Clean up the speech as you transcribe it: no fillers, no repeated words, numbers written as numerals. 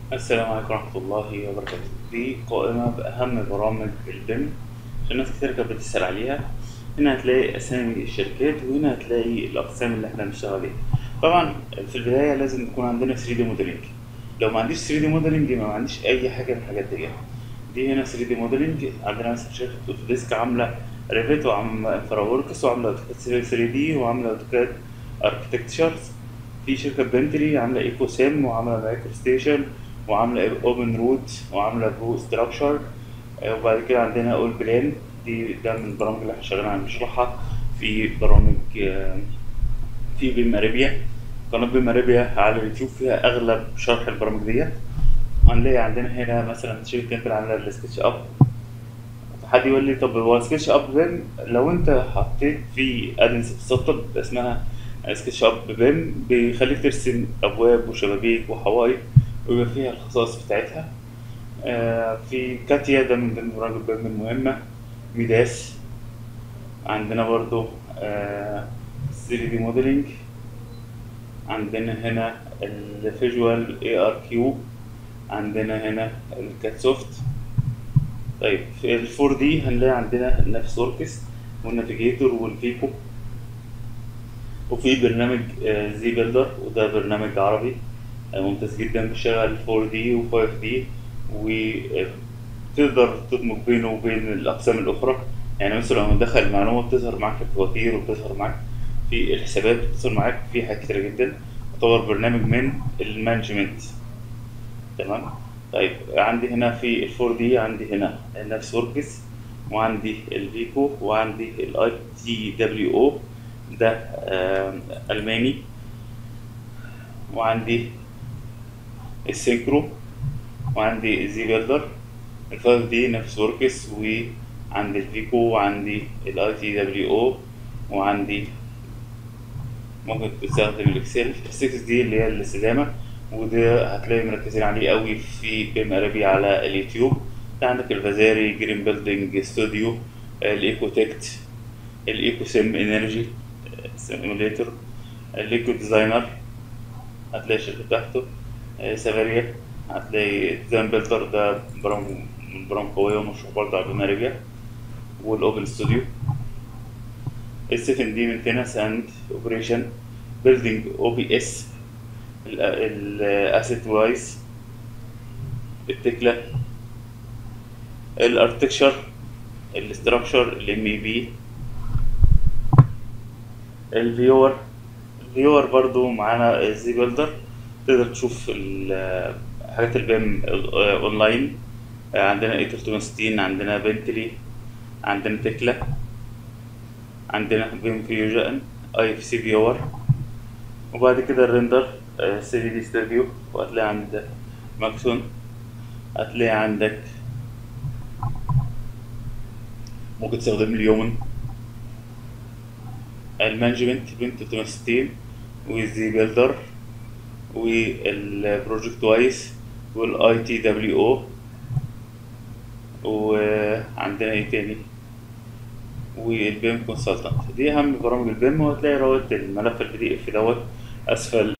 السلام عليكم ورحمة الله وبركاته. دي قائمة بأهم برامج البيم عشان ناس كتير كانت بتسأل عليها. هنا هتلاقي أسامي الشركات وهنا هتلاقي الأقسام اللي احنا بنشتغل عليها. طبعا في البداية لازم يكون عندنا 3D موديلنج. لو ما عنديش 3D موديلنج ما عنديش أي حاجة من الحاجات دي. دي هنا 3D موديلنج، عندنا مثلا شركة أوتوديسك عاملة ريفيت وعاملة انفراوركس وعاملة أوتوكاد 3D وعاملة أوتوكاد أركتكتشرز. في شركة بنتلي عاملة ايكو سيم وعاملة مايكرو ستيشن وعاملة اوبن روت وعاملة برو ستراكشر. وبعد كده عندنا اول بلان. ده من البرامج اللي احنا شغالين عليها بنشرحها في برامج في بيم اريبيا. قناة بيم اريبيا على اليوتيوب فيها اغلب شرح البرامج ديت. هنلاقي عندنا هنا مثلا شركة تمبل عاملة السكتش اب. حد يقول لي طب هو سكتش اب بيم لو انت حطيت في ادنس بتسطب اسمها سكتش اب بيم بيخليك ترسم ابواب وشبابيك وحوائط ويبقى فيها الخصائص بتاعتها. في كاتيا ده من ضمن برامج البيم المهمة. ميداس عندنا برضو 3 دي موديلنج. عندنا هنا الفيجوال اي ار كيو. عندنا هنا الكات سوفت. طيب في الفور دي هنلاقي عندنا نفس وركس والنافيجيتور والفيكو. وفي برنامج زي بيلدر وده برنامج عربي ممتاز جدا بيشتغل 4D و 5D وتقدر تدمج بينه وبين الأقسام الأخرى. يعني مثلا لو ندخل معلومة بتظهر معاك في الفواتير وبتظهر معاك في الحسابات بتظهر معاك في حاجات كتيرة جدا. يعتبر برنامج من المانجمنت. تمام. طيب عندي هنا في الفور دي عندي هنا نفس وركس وعندي الفيكو وعندي الاي تي دبليو او ده الماني. وعندي السينكرو وعندي زي بيلدر. الفايف دي نفس وركس وعندي الفيكو وعندي الاي تي دبليو او وعندي ممكن تستخدم الاكسل. السكس دي اللي هي الاستدامة وده هتلاقي مركزين عليه قوي في بيم ارابي على اليوتيوب. ده عندك الفازاري جرين بيلدينج ستوديو الايكو تكت الايكو سيم انرجي سيموليتر الليكو ديزاينر. هتلاقي الشركة بتاعته سافاريا. هتلاقي ديزاين بيلدر ده برامج قوية ومشروع برضه على بيم ارابيا. والاوبن ستوديو السفن دي مينتنس اند اوبريشن بيلدينج او بي اس الاسيت وايز التكلا الاركتكشر الاستراكشر الام اي بي الفيور. الفيور برضو معانا زي بيلدر تقدر تشوف حاجات البيم اونلاين. عندنا اي 360 عندنا بنتلي عندنا تكلا عندنا بيم فيوجن اي اف سي فيور. وبعد كده الريندر 3 دي ستوديو. وهتلاقي عندك ماكسون. هتلاقي عندك ممكن تستخدم اليومن المانجمنت بنت 360 والزي بيلدر والبروجكت وايز والاي تي دبليو او. وعندنا ايه تاني والبيم كونسلتنت. دي اهم برامج البيم وهتلاقي رابط الملف البي دي اف دوت اسفل